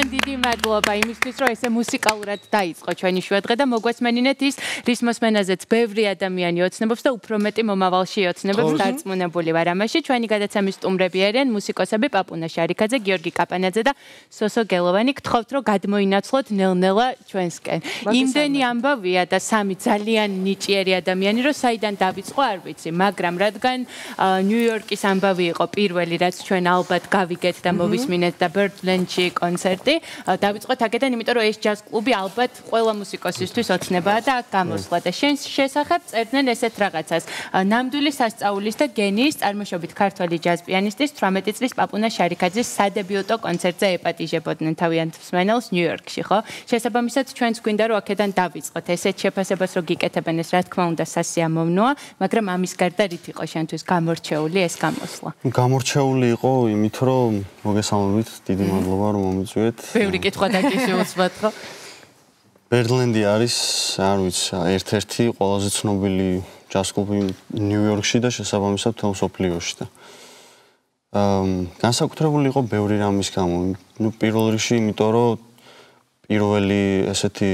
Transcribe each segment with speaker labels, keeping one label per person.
Speaker 1: დიდი მადლობა იმისთვის, რომ ესე მუსიკალურად დაიწყო ჩვენი შვედღე და მოგვესმენინეთ ის, რის მოსმენაზეც ბევრი ადამიანი ოცნებობს და უფრო მეტი მომავალში ოცნებობს დარწმუნებული ვარ ამაში. ჩვენი გადაცემის სტუმრები არიან მუსიკოსები პაპუნა შარიქაძე, გიორგი კაპანაძე და სოსო გელოვანი. გთხოვთ, რომ გადმოინაცვლოთ ნელ-ნელა ჩვენსკენ. იმდენი ამბავია და სამი ძალიან ნიჭიერი ადამიანი, რომ საიდან დავიწყო არ ვიცი, მაგრამ რადგან ნიუ-იორკის ამბავი იყო პირველი, რაც ჩვენ ალბათ გავიგეთ და მოვისმინეთ და ბერლინში კონცერტი, დავიწყოთ აქედან, იმიტომ რომ ეს ჯაზ კლუბი ალბათ ყველა მუსიკოსისთვის ოცნებაა და აქ გამოსვლა და შენს შესახებ წერდნენ ესეთ რაღაცას. ნამდვილი სასწაულის და გენიის წარმოშობით ქართველი ჯაზ პიანისტის 18 წლის პაპუნა შარიქაძის სადებიუტო კონცერტზე ეპატიჟებოდნენ თავიანთ მსმენელს ნიუ-იორკში, ხო? შესაბამისად, ჩვენც გვინდა რომ აქედან დავიწყოთ. ესეთ შეფასებას რო გიკეთებენ, ეს რა თქმა უნდა სასიამოვნოა, მაგრამ ამის გარდა რით იყო შენთვის გამორჩეული ეს გამოსვლა?
Speaker 2: გამორჩეული იყო იმით, რომ მოგესალმებით, დიდი მადლობა რომ მომიწვიეთ.
Speaker 1: ბევრი კითხვა დაგიშეულსვათ, ხო?
Speaker 2: ბერლინდი არის, არ ვიცი, ერთ-ერთი ყველაზე ცნობილი ჯაზ კლუბი ნიუ-იორკში და შესაბამისად მთელ მსოფლიოში და განსაკუთრებული იყო ბევრი რამის გამო. ნუ პირველ რიგში, იმიტომ რომ პირველი ესეთი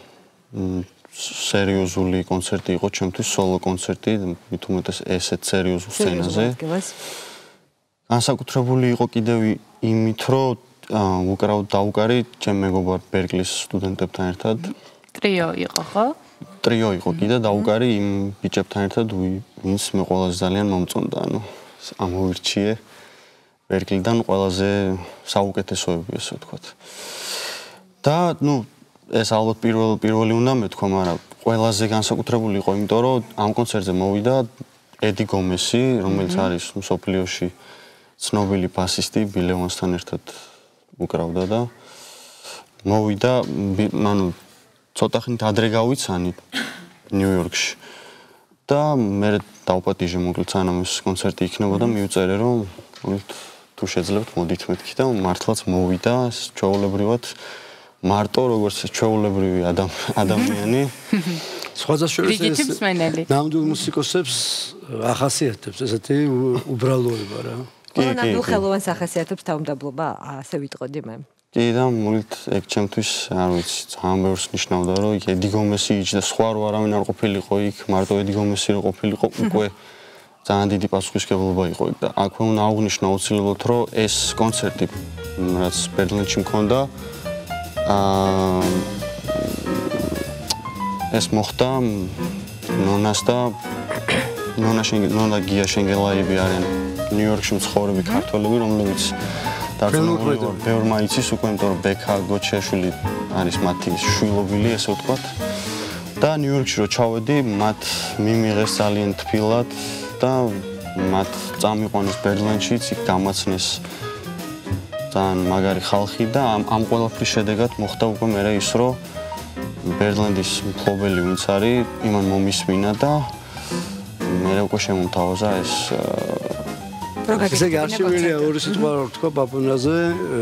Speaker 2: სერიოზული კონცერტი იყო ჩემთვის, სოლო კონცერტი, მით უმეტეს ესეთ სერიოზულ სცენაზე. განსაკუთრებული იყო კიდევ იმით, რომ უკრავდა დაუკარი ჩემ მეგობარ ბერკლის სტუდენტებთან ერთად.
Speaker 1: ტრიო იყო, ხო?
Speaker 2: ტრიო იყო კიდე დაუკარი იმ ბიჭებთან ერთად, ვინც მე ყველაზე ძალიან მომწონდა, ანუ ამოვირჩიე ბერკლიდან ყველაზე საუკეთესოები, ესე ვთქვათ. და ნუ ეს ალბათ პირველი უნდა მეთქვა, მაგრამ ყველაზე განსაკუთრებული იყო, იმიტომ რომ ამ კონცერტზე მოვიდა ედი გომესი, რომელიც არის მსოფლიოში ცნობილი ბასისტი, ბილ ევანსთან ერთად უკრავდა და მოვიდა, ანუ ცოტა ხნით ადრე გავიცანი ნიუ-იორკში. და მე დავპატიჟე მოკლედ სანამ ეს კონცერტი იქნებოდა, მივწერე რომ თუ შეძლებთ მოდით მეთქი და მართლაც მოვიდა ჩვეულებრივად მარტო როგორც ჩვეულებრივი ადამიანი.
Speaker 3: სხვადასხვა ნამდვილ მუსიკოსებს ახასიათებს ესეთი უბრალოება რა.
Speaker 4: ნამდვილ ხელოვანს ახასიათებს თავმდაბლობა, ასე ვიტყოდი მე.
Speaker 2: კი და მოგეთ ეგ ჩემთვის არ ვიცი, ძალიან ბევრს ნიშნავდა რომ იქ ედი გომესი იჯდა, სხვა რო არავინ არ ყოფილიყო იქ, მარტო ედი გომესი რო ყოფილიყო, უკვე ძალიან დიდი პასუხისმგებლობა იყო იქ და აქვე უნდა აღვნიშნო აუცილებლად რომ ეს კონცერტი რაც ბერლინში მქონდა ეს მოხდა ნონას და ნონა გია შენგელაიები არიან ნიუ-იორკში მცხოვრები ქართველები, რომლებიც დარწმუნებული ვარ, ბევრმა იცის უკვე, იმიტომ რომ ბექა გოჩეშვილი არის მათი შვილობილი, ესე ვთქვათ. და ნიუ-იორკში რო ჩავედი, მათ მიმიღეს ძალიან თბილად და მათ წამიყვანეს ბერლინში, იქ გამაცნეს ძალიან მაგარი ხალხი და ამ ყველაფრის შედეგად მოხდა უკვე მერე ის, რომ ბერლინდის მფლობელი ვინც არის, იმან მომისმინა და მერე უკვე შემომთავაზა ეს
Speaker 3: ესე გარშემილია ორი სიტყვა რო ვთქვა პაპუნაზე,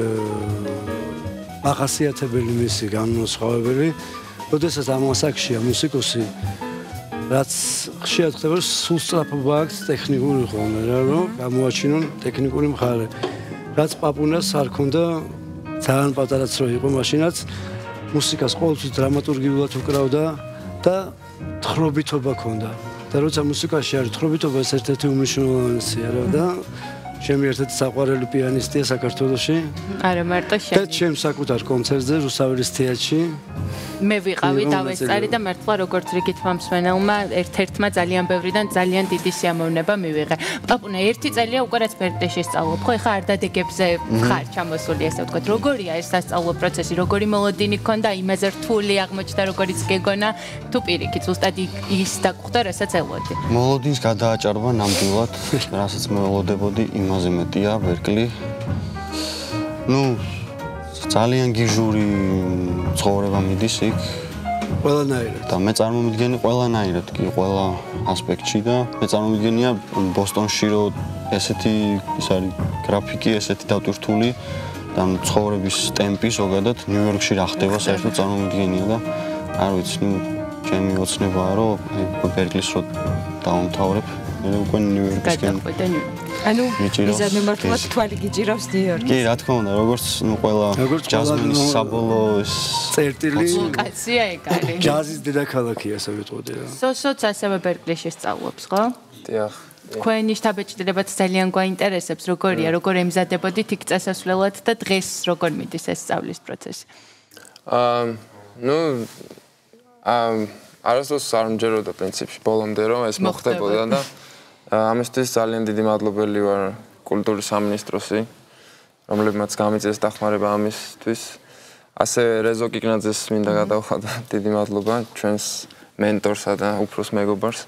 Speaker 3: ახასიათებელი მისი განმასხვავებელი, როდესაც ამ ასაკშია მუსიკოსი, რაც ხშირად ხდება, სულ სწრაფობა აქვს ტექნიკური ხოლმე რა, რომ გამოაჩინონ ტექნიკური მხარე. რაც პაპუნას არ ქონდა, ძალიან პატარაც რო იყო მაშინაც, მუსიკას ყოველთვის დრამატურგიულად უკრავდა და თხრობითობა ქონდა. და როცა მუსიკაში არის თხრობითობა, ეს ერთ-ერთი უმნიშვნელოვანესია რა და ჩემი ერთ-ერთი საყვარელი პიანისტია საქართველოში.
Speaker 1: არა მარტო შენი.
Speaker 3: და ჩემ საკუთარ კონცერტზე რუსაველის თეატრში
Speaker 1: მე ვიყავი დავესწარი და მართლა როგორც რიგითმა მსმენელმა ერთ-ერთმა ძალიან ბევრიდან ძალიან დიდი სიამოვნება მივიღე. პაპუნა ერთი წელია უკვე რაც ბერკლიში სწავლობ, ხო ეხა არ დადეგებზე ხარ ჩამოსული, ესე ვთქვათ. როგორია ეს სასწავლო პროცესი, როგორი მოლოდინი გქონდა, იმაზე რთული აღმოჩნდა, როგორიც გეგონა, თუ პირიქით ზუსტად ის დაგხვდა, რასაც ელოდი.
Speaker 2: მოლოდინს გადააჭარბა ნამდვილად, რასაც მე ველოდებოდი, იმაზე მეტია ბერკლი. ნუ ძალიან გიჟური ცხოვრება მიდის იქ.
Speaker 3: ყველანაირად.
Speaker 2: და მე წარმომიდგენი ყველანაირად კი, ყველა ასპექტში და მე წარმომიდგენია ბოსტონში რო ესეთი ის არის გრაფიკი, ესეთი დატვირთული და ცხოვრების ტემპი ზოგადად ნიუ-იორკში რა ხდება, საერთოდ წარმომიდგენია და არ ვიცი, ნუ ჩემი ოცნებაა რომ ბერკლის რო დავამთავრებ. მე უკვე ნიუ-იორკისკენ
Speaker 1: გადაყვედა ნიუ-იორკი.
Speaker 4: ანუ მიზანი მართლაც თვალი გიჭირავს ნიუ-იორკი.
Speaker 2: კი, რა თქმა უნდა, როგორც ყველა ჯაზმენის საბოლოო
Speaker 3: წერტილი
Speaker 1: ლოკაცია ეგ არის.
Speaker 3: ჯაზის დედაქალაქია, ასე ვიტყოდი რა.
Speaker 1: სოსოც ასევე ბერკლიში სწავლობს, ხო?
Speaker 5: დიახ.
Speaker 1: თქვენი შთაბეჭდილებაც ძალიან გვაინტერესებს, როგორია, როგორ ემზადებოდით იქ წასასვლელად და დღეს როგორ მიდის ეს სწავლის პროცესი?
Speaker 5: არასდროს არ მჯეროდა პრინციპში ბოლომდე რომ ეს მოხდებოდა და ამისთვის ძალიან დიდი მადლობელი ვარ კულტურის სამინისტროსი, რომლებმაც გამიწეს დახმარება ამისთვის. ასევე რეზო კიკნაძეს მინდა გადავხატო დიდი მადლობა ჩვენს მენტორსა და უფროს მეგობარს.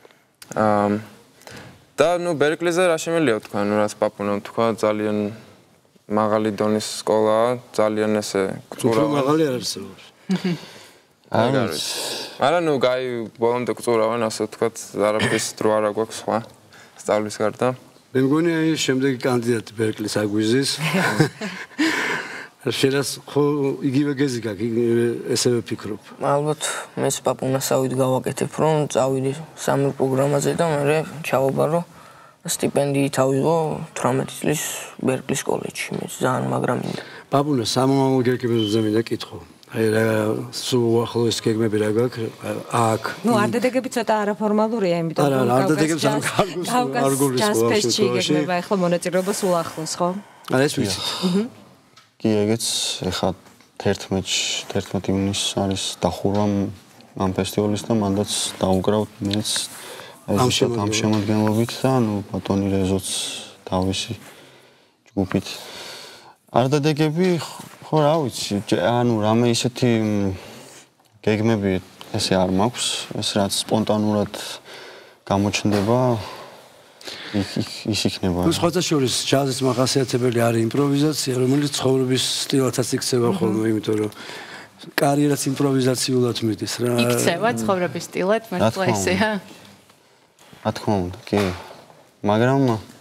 Speaker 5: და ბერკლიზე რა შემიძლია თქვა, რაც პაპუნამ თქვა, ძალიან მაღალი დონის სკოლაა, ძალიან ესე
Speaker 3: კულტურა მაღალი არ არსებობს.
Speaker 5: არის. მაგრამ ბოლომდე გწურავენ, ასე ვთქვათ, არაფრის დრო არ აქვს სხვა სწავლის გარდა.
Speaker 3: მე მგონი აი შემდეგი კანდიდატი ბერკლის აგვიზის. შეიძლება ხო იგივე გეზი გაქვს, ესევე ფიქრობ.
Speaker 6: ალბათ მეც პაპუნასავით გავაკეთებ, რომ წავიდი სამი პროგრამაზე და მე ჩავაბარო სტიპენდიით ავიღო 18 წლის ბერკლის კოლეჯში. მე ძალიან მაგრამ მინდა.
Speaker 3: პაპუნა სამომავლო გეგმებზე მინდა კითხო. აი რა სულ ახლოს გეგმები რა გაქვს? აქ.
Speaker 4: არ დადეგები ცოტა არაფორმალურია, იმიტომ
Speaker 3: რომ არ დადეგებს არ გულისხმობს
Speaker 4: გეგმება, ახლა მონაწილეობა სულ ახლოს, ხო?
Speaker 3: არა ეს ვიცით.
Speaker 2: კი, ეგეც ეხლა 11 ივნისს არის დახურვა ამ ფესტივალის და მანდაც დაუკრავთ მეც ამ შემოდგენლობით და ბატონი რეზოც თავისი ჯგუფით. არ დადეგები ხო რა ვიცი, რამე ისეთი გეგმები ესე არ მაქვს, ეს რაც სპონტანურად გამოჩნდება ის იქნება.
Speaker 3: სხვათა შორის ჯაზის მახასიათებელი არის იმპროვიზაცია, რომელიც ცხოვრების სტილათაც იქცევა ხოლმე, იმიტომ რომ კარიერაც იმპროვიზაციულად მიდის რა.
Speaker 1: იქცევა ცხოვრების სტილად, მართლა ესეა?
Speaker 2: რა თქმა უნდა, კი. მაგრამ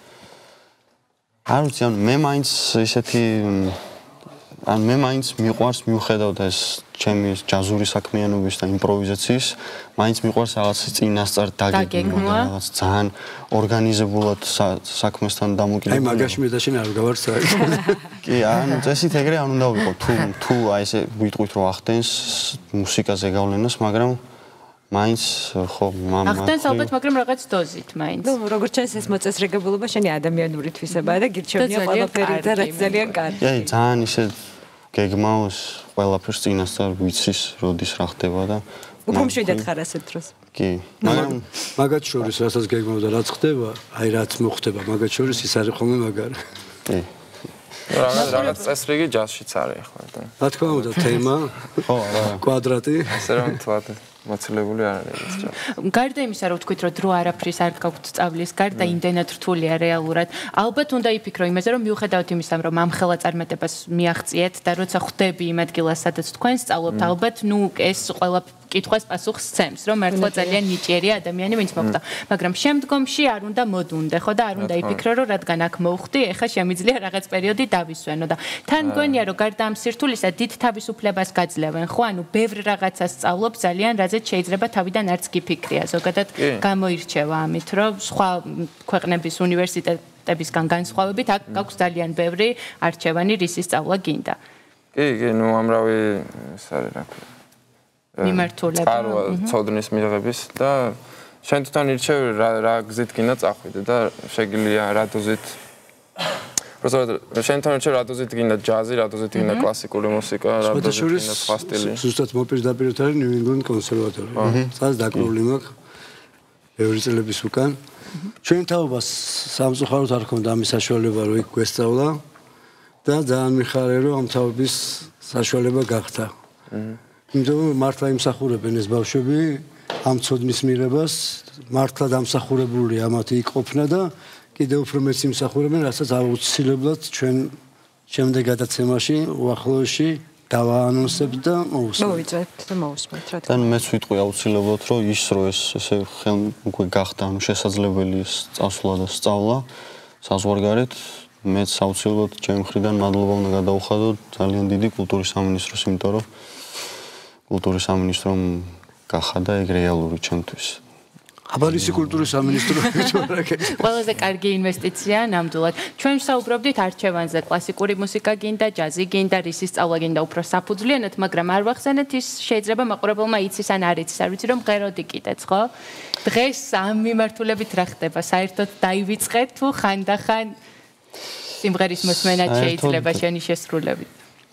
Speaker 2: არ ვიცი, მე მაინც ისეთი მე მაინც მიყვარს მიუხედავად ეს ჩემი ჯაზური საქმიანობის და იმპროვიზაციის, მაინც მიყვარს რაღაც წინასწარ დაგეგმვა და რაღაც ძალიან ორგანიზებულად საქმესთან დამოკიდებული.
Speaker 3: აი მაგაში მე და შენ არ გავარ საერთოდ.
Speaker 2: კი, წესით ეგრე არ უნდა ვიყო. თუ აი ესე ვიტყვით რომ ახდენს მუსიკაზე გავლენას, მაგრამ მაინც ხო
Speaker 1: ახდენს ალბათ, მაგრამ რაღაც დოზით მაინც.
Speaker 4: როგორც ჩანს ეს მოწესრიგებულობა შენი ადამიანური თვისებაა და გირჩევნია ყველაფერი და რაც ძალიან კარგი.
Speaker 2: აი ძალიან ისე გეგმავს ყველაფერს წინასწარ ვიცის, როდის რა ხდება და
Speaker 4: უფრო მშვიდად ხარ ასეთ დროს.
Speaker 2: კი, მაგრამ
Speaker 3: მაგათ შორის რასაც გეგმავ და რაც ხდება, აი რაც მოხდება, მაგათ შორის ის არის ხოლმე მაგარი.
Speaker 2: კი.
Speaker 5: რაღაც წესრიგი ჯაზშიც არის ახლა და.
Speaker 3: რა თქმა უნდა, თემა,
Speaker 2: ხო,
Speaker 3: კვადრატი.
Speaker 5: ასე რომ თქვათ მოცილებული არ არის ეს.
Speaker 1: გარდა იმისა, რომ ვთქვით, რომ დრო არაფრის არ გაგვთ სწავლის, გარდა იმდენად რთულია რეალურად. ალბათ უნდა იფიქრო იმაზე, რომ მიუხედავად იმისა, რომ ამხელა წარმატებას მიაღწიეთ და როცა ხვდები იმ ადგილას, სადაც თქვენ სწავლობთ, ალბათ ეს ყველა კითხვას პასუხს სცემს, რომ მართლა ძალიან ნიჭიერია ადამიანი, ვინც მოხდა. მაგრამ შემდგომში არ უნდა მოდუნდე, ხო და არ უნდა იფიქრო, რომ რადგან აქ მოვხდი, ეხლა შემიძლია რაღაც პერიოდი დავისვენო და თან მგონია, რომ გარდა ამ სირთულისა დიდ თავისუფლებას გაძლევენ, ხო? ანუ ბევრ რაღაცას სწავლობ ძალიან, რაზეც შეიძლება თავიდან არც გიფიქრია. ზოგადად გამოირჩევა ამით, რომ სხვა ქვეყნების უნივერსიტეტებისგან განსხვავებით აქ გაქვს ძალიან ბევრი არჩევანი, რისი სწავლა გინდა.
Speaker 5: კი, ამრავი ეს არის რა ქვია.
Speaker 1: მიმართულება.
Speaker 5: წოდნის მიღების და შენ თვითონ ირჩევ რა გზით გინდა წახვიდე და შეგიძლია რა დოზით შენ თვითონ ირჩევ რა დოზით გინდა ჯაზი, რა დოზით გინდა კლასიკური მუსიკა, რა დოზით გინდა სხვა სტილი.
Speaker 3: ზუსტად მოპირდაპირეთ არის ნიუ ინგლენდ კონსერვატორია. სადაც დაკრული მაქვს ბევრი წლების უკან. ჩვენ თაობას სამწუხაროდ არ ჰქონდა ამის საშუალება, რომ იქ გვესწავლა და ძალიან მიხარია, რომ ამ თაობის საშუალება გახდა. იმიტომ რომ მართლა იმსახურებენ ეს ბავშვები ამ ცოდნის მიღებას, მართლა დამსახურებული ამათი იქ ყოფნა და კიდევ უფრო მეც იმსახურებენ, რასაც აუცილებლად ჩვენ შემდეგ გადაცემაში უახლოეში დავაანონსებთ და
Speaker 4: მოვიწვევთ და მოვუსმენთ რა თქმა უნდა.
Speaker 2: და მეც ვიტყვი აუცილებლად, რომ ის რო ეს ესე ხელ უკვე გახდა, შესაძლებელი სწავლა და სწავლა საზღვარგარეთ, მეც აუცილებლად ჩემი მხრიდან მადლობა უნდა გადაუხადო ძალიან დიდი კულტურის სამინისტროს, იმიტომ რომ კულტურის სამინისტრომ გახადა ეგ რეალური ჩემთვის.
Speaker 3: აბალისი კულტურის სამინისტრო
Speaker 1: ყველაზე კარგი ინვესტიცია ნამდვილად. ჩვენ ვსაუბრობდით არჩევანზე, კლასიკური მუსიკა გინდა, ჯაზი გინდა, რისის სწავლა გინდა უფრო საფუძვლიანად, მაგრამ არ ვახსენეთ ის შეიძლება მაყურებელმა იცის ან არ იცის, არ ვიცი რომ მღეროდი კიდეც, ხო? დღეს ამ მიმართულებით რა ხდება? საერთოდ დაივიწყეთ თუ ხანდახან სიმღერის მოსმენაც შეიძლება შენი შესრულებით?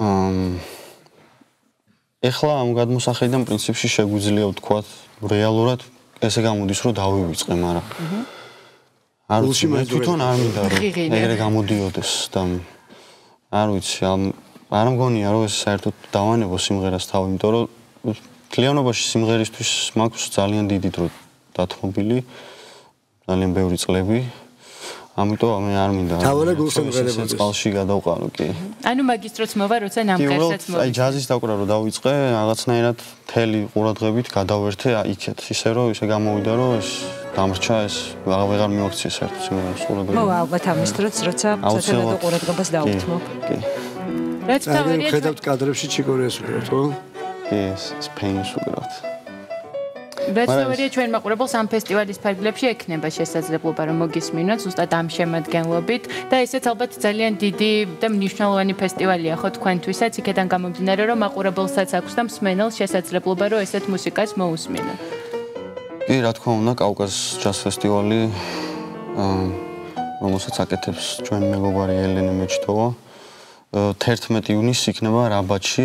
Speaker 2: ეხლა ამ გადმოსახედიდან პრინციპში შეგვიძლია ვთქვათ რეალურად ესე გამოდის რომ დავივიწყე, მაგრამ არ ვიცი, მე თვითონ არ მინდა რომ ეგრე გამოდიოდეს და არ ვიცი, არ მგონია რომ ეს საერთოდ დავანებო სიმღერას თავი, იმიტომ რომ კლიანობაში სიმღერისთვის მაქვს ძალიან დიდი დრო დათმობილი, ძალიან ბევრი წლები. ამიტომ მე არ მინდა
Speaker 3: თავარა გულსამღერებოდეს
Speaker 2: წყალში გადავყარო კი
Speaker 1: ანუ მაგისტროც მოვა როცა ნამკერსაც მოვა
Speaker 2: აი ჯაზის დაკვრა რომ დავიწყე რაღაცნაირად თელი ყურადღებით გადავერთე იქეთ ისე რომ ისე გამოვიდა რომ ეს დამრჩა ეს აღარ მიაქცია საერთოდ სიმღერას ყურადღება
Speaker 4: მოვა ალბათ ამის დროც როცა სათანადო ყურადღებას დაუთმობ
Speaker 2: კი
Speaker 1: რაც თავია
Speaker 3: ხედავთ კადრებში ჩიკორიას უკრავთ ხო
Speaker 2: კი ეს სპეინს უკრავთ
Speaker 1: რაც თავია ჩვენ მაყურებელს ამ ფესტივალის ფარგლებში ექნება შესაძლებლობა რომ მოგისმინოთ ზუსტად ამ შემადგენლობით და ესეც ალბათ ძალიან დიდი და მნიშვნელოვანი ფესტივალია ხო თქვენთვისაც იქიდან გამომდინარე რომ მაყურებელსაც აქვს და მსმენელს შესაძლებლობა რომ ესეთ მუსიკას მოусმინოთ
Speaker 2: კი რა თქმა უნდა კავკას ჯაზ ფესტივალი რომელსაც აკეთებს ჩვენი მეგობარი ელენე მეჩთოვა 11 ივნისს იქნება რაბათში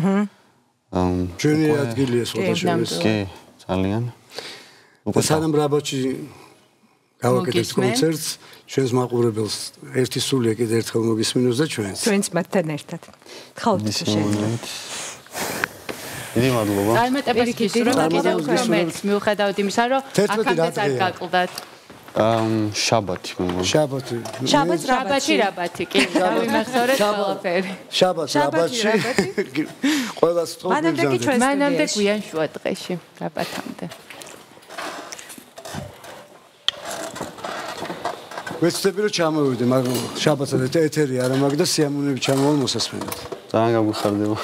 Speaker 3: ჩვენი ადგილია სულთაშვილის
Speaker 2: კი ძალიან.
Speaker 3: და სანამ რაბათში გავაკეთებთ კონცერტს, ჩვენს მაყურებელს ერთი სულია კიდე ერთხელ მოგისმინოს და ჩვენს.
Speaker 4: ჩვენს მათთან ერთად. ხავთ შეიძლება.
Speaker 2: დიდი მადლობა.
Speaker 1: წარმატებას გისურვებ კიდევ უფრო მეც მიუხედავად იმისა, რომ აქამდე არ გაკლდათ.
Speaker 2: შაბათი მეგონა.
Speaker 3: შაბათი
Speaker 1: რაბათი კი. დავიმახსოვრეთ ყველაფერი.
Speaker 3: შაბათი. ყველას თქო.
Speaker 1: მანამდე გვიან შუა დღეში რაბათამდე.
Speaker 3: ვეცდები რომ ჩამოვიდე, მაგრამ შაბათსა და ეთერი არა მაგ და სიამოვნებით ჩამოვალ მოსასმენად.
Speaker 2: ძალიან გაგვიხარდება.